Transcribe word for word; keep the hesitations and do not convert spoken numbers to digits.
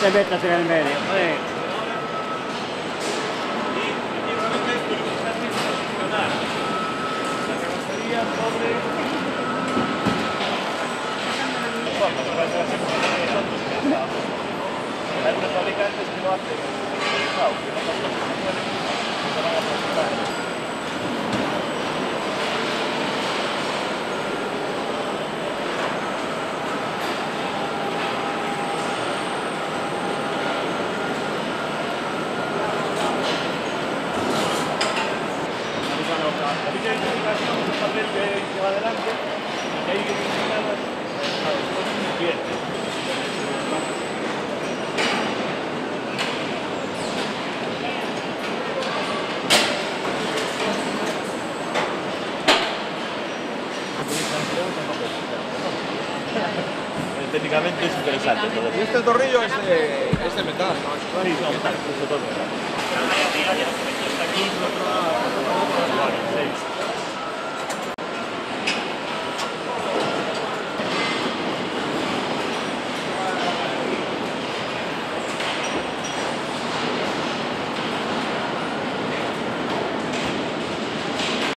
te metas en el medio, joder. Hay unos fabricantes que lo hacen, claro, que no son profesionales, que se van a presentar. La ficha de identificación es un papel que, que va adelante y que hay identificadas a los dos clientes. Técnicamente es interesante todo. Y este tornillo es de, es de metal, ¿no? Sí, no, metal, es de todo metal.